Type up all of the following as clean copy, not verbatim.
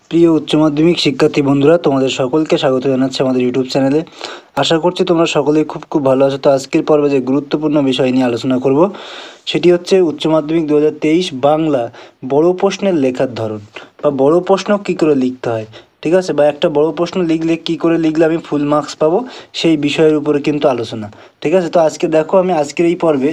প্রিয় উচ্চ মাধ্যমিক শিক্ষার্থী বন্ধুরা, তোমাদের সকলকে স্বাগত জানাচ্ছি আমাদের ইউটিউব চ্যানেলে। আশা করছি তোমরা সকলেই খুব ভালো আছো। তো আজকের পর্বে যে গুরুত্বপূর্ণ বিষয় নিয়ে আলোচনা করব সেটি হচ্ছে উচ্চ মাধ্যমিক 2023 বাংলা বড় প্রশ্নের লেখার ধরন বা বড় প্রশ্ন কী করে লিখতে হয়, ঠিক আছে, বা একটা বড় প্রশ্ন লিখলে কী করে লিখলে আমি ফুল মার্কস পাবো সেই বিষয়ের উপরে কিন্তু আলোচনা, ঠিক আছে। তো আজকে দেখো, আমি আজকের এই পর্বে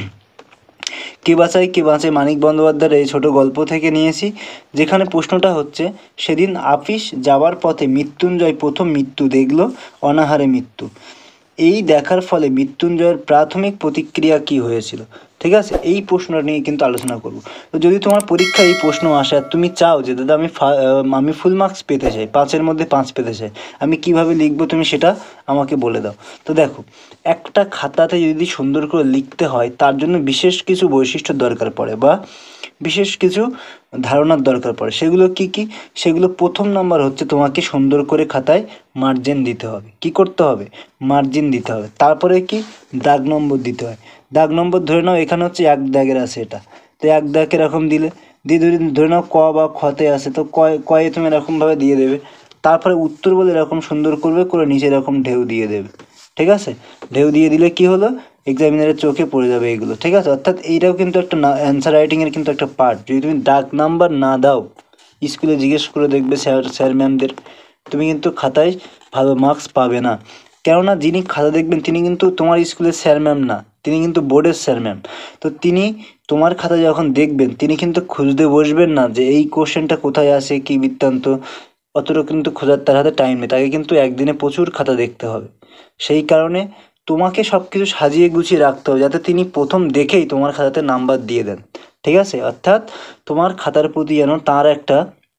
কে বাঁচায় মানিক বন্দ্যোপাধ্যায়ের এই ছোটো গল্প থেকে নিয়েছি, যেখানে প্রশ্নটা হচ্ছে, সেদিন আপিস যাওয়ার পথে মৃত্যুঞ্জয় প্রথম মৃত্যু দেখল, অনাহারে মৃত্যু। এই দেখার ফলে মৃত্যুঞ্জয়ের প্রাথমিক প্রতিক্রিয়া কী হয়েছিল, ঠিক আছে। এই প্রশ্নটা নিয়ে কিন্তু আলোচনা করব। তো যদি তোমার পরীক্ষায় এই প্রশ্ন আসে আর তুমি চাও যে দাদা আমি ফুল মার্কস পেতে চাই, 5-এর মধ্যে 5 পেতে চাই, আমি কিভাবে লিখবো তুমি সেটা আমাকে বলে দাও। তো দেখো, একটা খাতাতে যদি সুন্দর করে লিখতে হয় তার জন্য বিশেষ কিছু বৈশিষ্ট্য দরকার পড়ে বা বিশেষ কিছু ধারণার দরকার পড়ে। সেগুলো কি কি? সেগুলো প্রথম নাম্বার হচ্ছে, তোমাকে সুন্দর করে খাতায় মার্জিন দিতে হবে। কি করতে হবে? মার্জিন দিতে হবে। তারপরে কি? দাগ নম্বর দিতে হয়। দাগ নম্বর ধরে নাও এখানে হচ্ছে 1 দাগের আছে এটা, তো 1 দাগ এরকম দিলে, দিয়ে ধরে নাও ক বা খতে আছে, তো কয়ে তুমি এরকমভাবে দিয়ে দেবে। তারপরে উত্তর বলে এরকম সুন্দর করবে, করে নিচে এরকম ঢেউ দিয়ে দেবে, ঠিক আছে। ঢেউ দিয়ে দিলে কি হলো, এক্সামিনারের চোখে পড়ে যাবে এগুলো, ঠিক আছে। অর্থাৎ এইটাও কিন্তু একটা অ্যান্সার রাইটিংয়ের কিন্তু একটা পার্ট। যদি তুমি দাগ নাম্বার না দাও, স্কুলে জিজ্ঞেস করে দেখবে স্যার ম্যামদের, তুমি কিন্তু খাতায় ভালো মার্কস পাবে না। কেননা যিনি খাতা দেখবেন তিনি কিন্তু তোমার স্কুলের স্যার ম্যাম না, তিনি কিন্তু বোর্ডের স্যার ম্যাম। তো তিনি তোমার খাতা যখন দেখবেন তিনি কিন্তু খুঁজতে বসবেন না যে এই কোশ্চেনটা কোথায় আসে, কী বৃত্তান্ত, অতটা কিন্তু খোঁজার তার হাতে টাইম নেই। তাকে কিন্তু একদিনে প্রচুর খাতা দেখতে হবে। সেই কারণে তোমাকে সব কিছু সাজিয়ে গুছিয়ে রাখতে হবে যাতে তিনি প্রথম দেখেই তোমার খাতাতে নাম্বার দিয়ে দেন, ঠিক আছে। অর্থাৎ তোমার খাতার প্রতি যেন তার একটা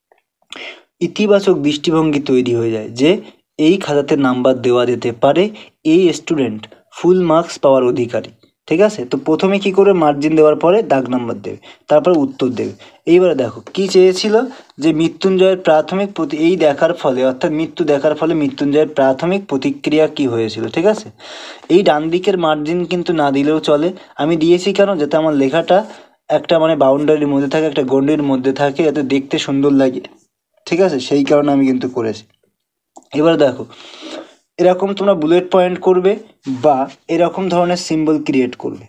ইতিবাচক দৃষ্টিভঙ্গি তৈরি হয়ে যায় যে এই খাতাতে নাম্বার দেওয়া যেতে পারে, এই স্টুডেন্ট ফুল মার্কস পাওয়ার অধিকারী, ঠিক আছে। তো প্রথমে কি করে, মার্জিন দেওয়ার পরে দাগ নাম্বার দেবে, তারপর উত্তর দেবে। এইবারে দেখো কি চেয়েছিল, যে মৃত্যুঞ্জয়ের প্রাথমিক এই দেখার ফলে, অর্থাৎ মৃত্যু দেখার ফলে মৃত্যুঞ্জয়ের প্রাথমিক প্রতিক্রিয়া কি হয়েছিল, ঠিক আছে। এই ডান দিকের মার্জিন কিন্তু না দিলেও চলে, আমি দিয়েছি কেন, যাতে আমার লেখাটা একটা বাউন্ডারির মধ্যে থাকে, একটা গণ্ডির মধ্যে থাকে, যাতে দেখতে সুন্দর লাগে, ঠিক আছে। সেই কারণে আমি কিন্তু করেছি। এবার দেখো, এরকম তোমরা বুলেট পয়েন্ট করবে বা এরকম ধরনের সিম্বল ক্রিয়েট করবে,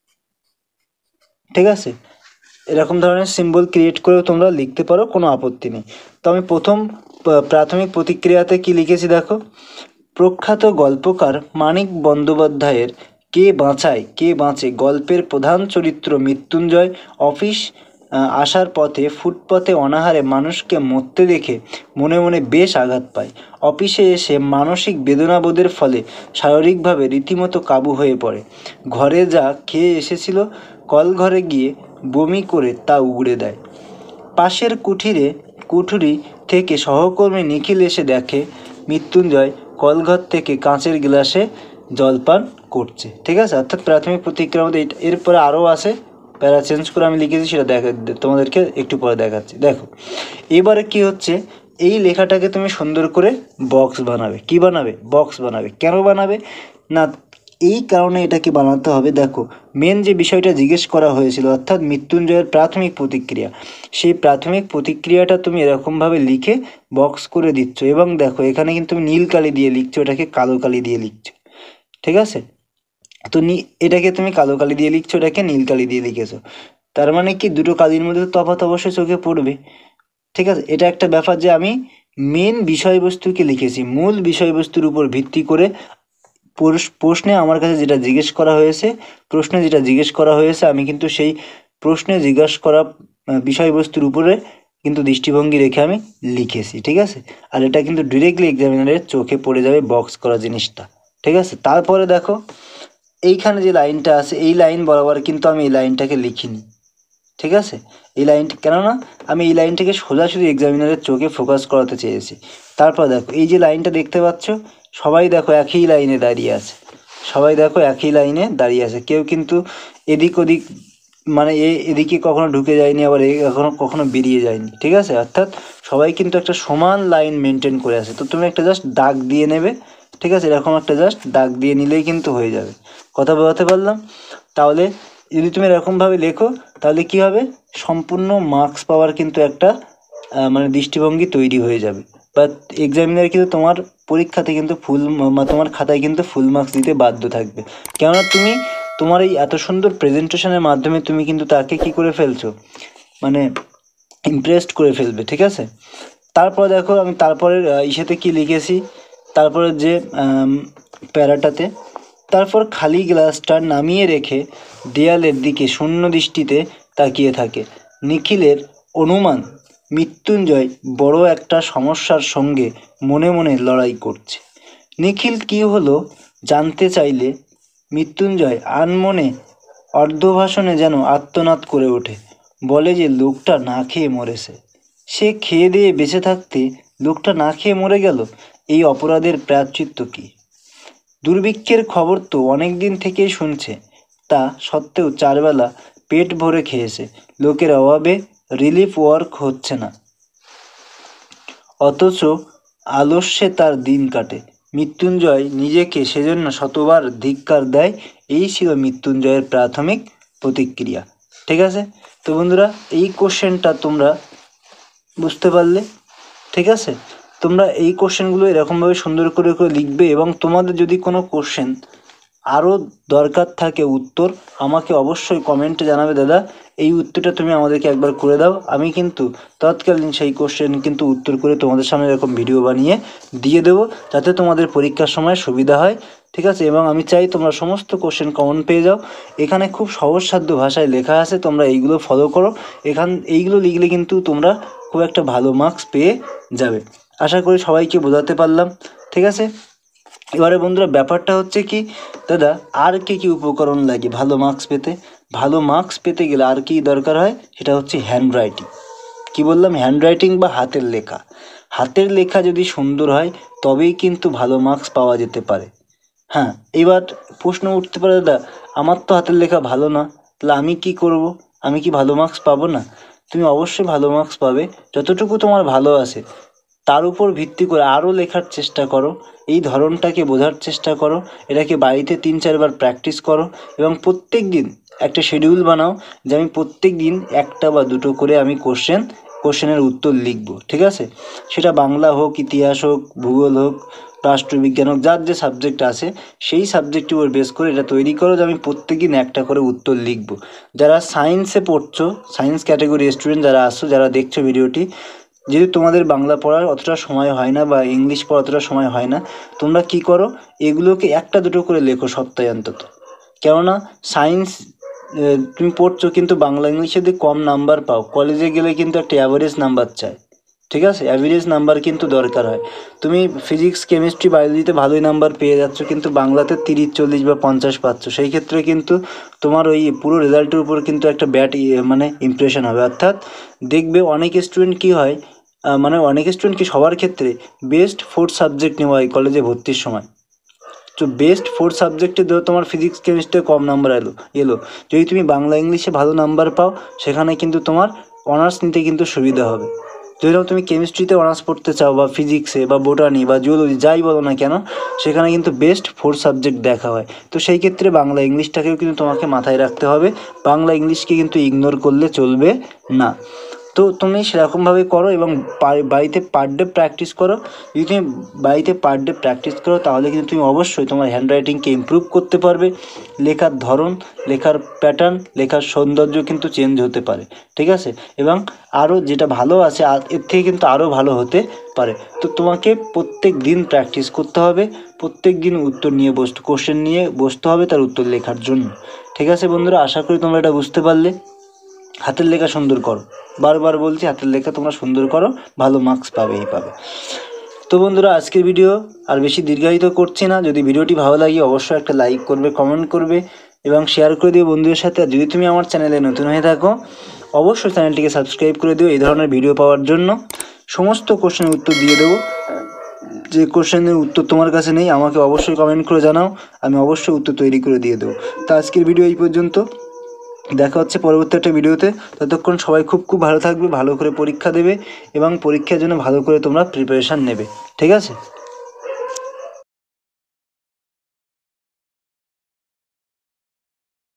ঠিক আছে। এরকম ধরনের সিম্বল ক্রিয়েট করেও তোমরা লিখতে পারো, কোনো আপত্তি নেই। তো আমি প্রথম প্রাথমিক প্রতিক্রিয়াতে কি লিখেছি দেখো, প্রখ্যাত গল্পকার মানিক বন্দ্যোপাধ্যায়ের কে বাঁচে গল্পের প্রধান চরিত্র মৃত্যুঞ্জয় অফিস আসার পথে ফুটপথে অনাহারে মানুষকে মরতে দেখে মনে মনে বেশ আঘাত পায়। অফিসে এসে মানসিক বেদনাবোধের ফলে শারীরিকভাবে রীতিমতো কাবু হয়ে পড়ে। ঘরে যা খেয়ে এসেছিল কলঘরে গিয়ে বমি করে তা উগড়ে দেয়। পাশের কুঠুরি থেকে সহকর্মী নিখিল এসে দেখে মৃত্যুঞ্জয় কলঘর থেকে কাঁচের গ্লাসে জলপান করছে, ঠিক আছে। অর্থাৎ প্রাথমিক প্রতিক্রিয়ার মধ্যে এরপরে আরও আসে, প্যারা চেঞ্জ করে আমি লিখেছি, সেটা তোমাদেরকে একটু পরে দেখাচ্ছি। দেখো এবারে কি হচ্ছে, এই লেখাটাকে তুমি সুন্দর করে বক্স বানাবে। কি বানাবে? বক্স বানাবে। কেন বানাবে না, এই কারণে এটাকে বানাতে হবে। দেখো, মেন যে বিষয়টা জিজ্ঞেস করা হয়েছিল, অর্থাৎ মৃত্যুঞ্জয়ের প্রাথমিক প্রতিক্রিয়া, সেই প্রাথমিক প্রতিক্রিয়াটা তুমি এরকমভাবে লিখে বক্স করে দিচ্ছ, এবং দেখো এখানে কিন্তু তুমি নীল কালি দিয়ে লিখছো, এটাকে কালো কালি দিয়ে লিখছো, ঠিক আছে। তো এটাকে তুমি কালো কালি দিয়ে লিখছো, এটাকে নীল কালি দিয়ে লিখেছো। তার মানে কি, দুটো কালির মধ্যে তো তফাৎ অবশ্যই চোখে পড়বে, ঠিক আছে। এটা একটা ব্যাপার যে আমি মেন বিষয়বস্তুকে লিখেছি, মূল বিষয়বস্তুর উপর ভিত্তি করে প্রশ্নে আমার কাছে যেটা জিজ্ঞেস করা হয়েছে আমি কিন্তু সেই প্রশ্নে জিজ্ঞেস করা বিষয়বস্তুর উপরে কিন্তু দৃষ্টিভঙ্গি রেখে আমি লিখেছি, ঠিক আছে। আর এটা কিন্তু ডিরেক্টলি এক্সামিনারের চোখে পড়ে যাবে বক্স করা জিনিসটা, ঠিক আছে। তারপরে দেখো, এইখানে যে লাইনটা আছে, এই লাইন বরাবর কিন্তু আমি এই লাইনটাকে লিখিনি, ঠিক আছে। এই লাইনটা, কেননা আমি এই লাইনটাকে সোজাসুজি এক্সামিনারের চোখে ফোকাস করাতে চেয়েছি। তারপর দেখো, এই যে লাইনটা দেখতে পাচ্ছ, সবাই দেখো একই লাইনে দাঁড়িয়ে আছে, কেউ কিন্তু এদিক ওদিক এদিকে কখনো ঢুকে যায়নি, আবার কখনো বেরিয়ে যায়নি, ঠিক আছে। অর্থাৎ সবাই কিন্তু একটা সমান লাইন মেনটেন করে আছে। তো তুমি একটা জাস্ট দাগ দিয়ে নেবে, ঠিক আছে, এরকম একটা জাস্ট দাগ দিয়ে নিলেই কিন্তু হয়ে যাবে। কথা বোঝাতে পারলাম? তাহলে যদি তুমি এরকমভাবে লেখো তাহলে কি হবে, সম্পূর্ণ মার্কস পাওয়ার কিন্তু একটা মানে দৃষ্টিভঙ্গি তৈরি হয়ে যাবে, বা এক্সামিনার কিন্তু তোমার পরীক্ষাতে কিন্তু তোমার খাতায় কিন্তু ফুল মার্কস দিতে বাধ্য থাকবে। কেননা তুমি তোমার এই এত সুন্দর প্রেজেন্টেশনের মাধ্যমে তুমি কিন্তু তাকে কী করে ফেলছো, মানে ইমপ্রেসড করে ফেলবে। ঠিক আছে, তারপর দেখো আমি তারপরের ইসেতে কী লিখেছি, তারপরে যে প্যারাটাতে, তারপর খালি গ্লাসটা নামিয়ে রেখে দেয়ালের দিকে শূন্য দৃষ্টিতে তাকিয়ে থাকে। নিখিলের অনুমান মৃত্যুঞ্জয় বড় একটা সমস্যার সঙ্গে মনে মনে লড়াই করছে। নিখিল কী হলো জানতে চাইলে মৃত্যুঞ্জয় আনমনে অর্ধভাষণে যেন আর্তনাদ করে ওঠে, বলে যে লোকটা না খেয়ে মরেছে। সে খেয়ে দিয়ে বেঁচে থাকতে লোকটা না খেয়ে মরে গেল, এই অপরাধের প্রায়শ্চিত্ত কী? দুর্ভিক্ষের খবর তো অনেক দিন থেকেই শুনছে, তা সত্ত্বেও 4 বেলা পেট ভরে খেয়েছে, লোকের অভাবে রিলিফ ওয়ার্ক হচ্ছে না, অথচ আলস্যে তার দিন কাটে। মৃত্যুঞ্জয় নিজেকে সেজন্য শতবার ধিক্কার দেয়। এই ছিল মৃত্যুঞ্জয়ের প্রাথমিক প্রতিক্রিয়া। ঠিক আছে, তো বন্ধুরা এই কোশ্চেনটা তোমরা বুঝতে পারলে। ঠিক আছে, তোমরা এই কোশ্চেনগুলো এরকমভাবে সুন্দর করে লিখবে, এবং তোমাদের যদি কোনো কোশ্চেন আরও দরকার থাকে উত্তর, আমাকে অবশ্যই কমেন্টে জানাবে, দাদা এই উত্তরটা তুমি আমাদেরকে একবার করে দাও। আমি কিন্তু তৎকালীন সেই কোশ্চেন কিন্তু উত্তর করে তোমাদের সামনে এরকম ভিডিও বানিয়ে দিয়ে দেবো, যাতে তোমাদের পরীক্ষার সময় সুবিধা হয়। ঠিক আছে, এবং আমি চাই তোমরা সমস্ত কোশ্চেন কমন পেয়ে যাও। এখানে খুব সহজসাধ্য ভাষায় লেখা আছে, তোমরা এইগুলো ফলো করো। এইগুলো লিখলে কিন্তু তোমরা খুব একটা ভালো মার্কস পেয়ে যাবে। আশা করি সবাইকে বোঝাতে পারলাম। ঠিক আছে, এবারে বন্ধুরা ব্যাপারটা হচ্ছে কি, দাদা আর কী কী উপকরণ লাগে ভালো মার্কস পেতে? ভালো মার্কস পেতে গেলে আর কি দরকার হয়, সেটা হচ্ছে হ্যান্ড রাইটিং। কী বললাম? হ্যান্ড রাইটিং বা হাতের লেখা। হাতের লেখা যদি সুন্দর হয় তবেই কিন্তু ভালো মার্কস পাওয়া যেতে পারে। হ্যাঁ, এবার প্রশ্ন উঠতে পারে, দাদা আমার তো হাতের লেখা ভালো না, তাহলে আমি কি করব? আমি কি ভালো মার্কস পাবো না? তুমি অবশ্যই ভালো মার্কস পাবে, যতটুকু তোমার ভালো আছে তার উপর ভিত্তি করে আরও লেখার চেষ্টা করো, এই ধরনটাকে বোঝার চেষ্টা করো, এটাকে বাড়িতে 3-4 বার প্র্যাকটিস করো, এবং প্রত্যেক দিন একটা শিডিউল বানাও যে আমি প্রত্যেক দিন 1টা বা 2টো করে আমি কোশ্চেনের উত্তর লিখব। ঠিক আছে, সেটা বাংলা হোক, ইতিহাস হোক, ভূগোল হোক, রাষ্ট্রবিজ্ঞান হোক, যার যে সাবজেক্ট আছে সেই সাবজেক্টের উপর বেস করে এটা তৈরি করো যে আমি প্রত্যেকদিন 1টা করে উত্তর লিখব। যারা সায়েন্সে পড়ছো, সায়েন্স ক্যাটাগরি স্টুডেন্ট যারা আসছো, যারা দেখছো ভিডিওটি, যেহেতু তোমাদের বাংলা পড়ার অতটা সময় হয় না বা ইংলিশ পড়ার অতটা সময় হয় না, তোমরা কি করো এগুলোকে 1টা 2টো করে লেখো সপ্তাহে অন্তত। কেননা সায়েন্স তুমি পড়ছো কিন্তু বাংলা ইংলিশে যদি কম নাম্বার পাও, কলেজে গেলে কিন্তু একটা অ্যাভারেজ নাম্বার চায়। ঠিক আছে, অ্যাভারেজ নাম্বার কিন্তু দরকার হয়। তুমি ফিজিক্স, কেমিস্ট্রি, বায়োলজিতে ভালোই নাম্বার পেয়ে যাচ্ছ, কিন্তু বাংলাতে 30, 40 বা 50 পাচ্ছ, সেই ক্ষেত্রে কিন্তু তোমার ওই পুরো রেজাল্টের উপর কিন্তু একটা ব্যাড মানে ইমপ্রেশন হবে। অর্থাৎ দেখবে অনেক স্টুডেন্ট কী হয়, মানে অনেক স্টুডেন্ট কি সবার ক্ষেত্রে বেস্ট 4 সাবজেক্ট নেওয়া হয় কলেজে ভর্তির সময়। তো বেস্ট 4 সাবজেক্টে ধরো তোমার ফিজিক্স, কেমিস্ট্রিতে কম নাম্বার এলো, যদি তুমি বাংলা ইংলিশে ভালো নাম্বার পাও, সেখানে কিন্তু তোমার অনার্স নিতে কিন্তু সুবিধা হবে। যদি তুমি কেমিস্ট্রিতে অনার্স পড়তে চাও, বা ফিজিক্সে, বা বোটানি, বা জুওলজি, যাই বলো না কেন, সেখানে কিন্তু বেস্ট 4 সাবজেক্ট দেখা হয়। তো সেই ক্ষেত্রে বাংলা ইংলিশটাকেও কিন্তু তোমাকে মাথায় রাখতে হবে, বাংলা ইংলিশকে কিন্তু ইগনোর করলে চলবে না। তো তুমি সেরকমভাবে করো, এবং বাড়িতে পার ডে প্র্যাকটিস করো। যদি তুমি বাড়িতে পার ডে প্র্যাকটিস করো তাহলে কিন্তু তুমি অবশ্যই তোমার হ্যান্ড রাইটিংকে ইমপ্রুভ করতে পারবে। লেখার ধরন, লেখার প্যাটার্ন, লেখার সৌন্দর্য কিন্তু চেঞ্জ হতে পারে। ঠিক আছে, এবং আরও যেটা ভালো আছে এর থেকে কিন্তু আরও ভালো হতে পারে। তো তোমাকে প্রত্যেক দিন প্র্যাকটিস করতে হবে, প্রত্যেক দিন উত্তর নিয়ে কোশ্চেন নিয়ে বসতে হবে তার উত্তর লেখার জন্য। ঠিক আছে বন্ধুরা, আশা করি তোমরা এটা বুঝতে পারলে। হাতের লেখা সুন্দর করো, বারবার বলছি হাতের লেখা তোমরা সুন্দর করো, ভালো মার্কস পাবেই পাবে। তো বন্ধুরা আজকের ভিডিও আর বেশি দীর্ঘায়িত করছি না। যদি ভিডিওটি ভালো লাগে অবশ্যই একটা লাইক করবে, কমেন্ট করবে এবং শেয়ার করে দিও বন্ধুদের সাথে। আর যদি তুমি আমার চ্যানেলে নতুন হয়ে থাকো অবশ্যই চ্যানেলটিকে সাবস্ক্রাইব করে দিও এই ধরনের ভিডিও পাওয়ার জন্য। সমস্ত কোশ্চেনের উত্তর দিয়ে দেবো, যে কোশ্চেনের উত্তর তোমার কাছে নেই আমাকে অবশ্যই কমেন্ট করে জানাও, আমি অবশ্যই উত্তর তৈরি করে দিয়ে দেবো। তো আজকের ভিডিও এই পর্যন্ত, দেখা হচ্ছে পরবর্তী একটা ভিডিওতে। ততক্ষণ সবাই খুব ভালো থাকবে, ভালো করে পরীক্ষা দেবে এবং পরীক্ষার জন্য ভালো করে তোমরা প্রিপারেশান নেবে। ঠিক আছে।